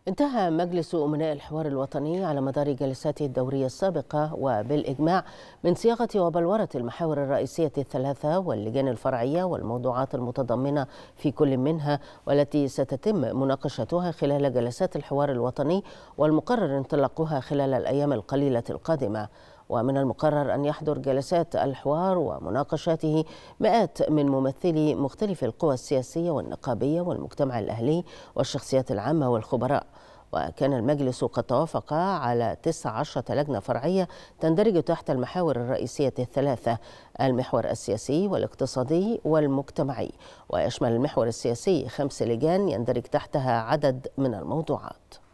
انتهى مجلس أمناء الحوار الوطني على مدار جلساته الدورية السابقة وبالإجماع من صياغة وبلورة المحاور الرئيسية الثلاثة واللجان الفرعية والموضوعات المتضمنة في كل منها، والتي ستتم مناقشتها خلال جلسات الحوار الوطني والمقرر انطلاقها خلال الأيام القليلة القادمة. ومن المقرر أن يحضر جلسات الحوار ومناقشاته مئات من ممثلي مختلف القوى السياسية والنقابية والمجتمع الأهلي والشخصيات العامة والخبراء. وكان المجلس قد توافق على 19 لجنة فرعية تندرج تحت المحاور الرئيسية الثلاثة: المحور السياسي والاقتصادي والمجتمعي، ويشمل المحور السياسي 5 لجان يندرج تحتها عدد من الموضوعات.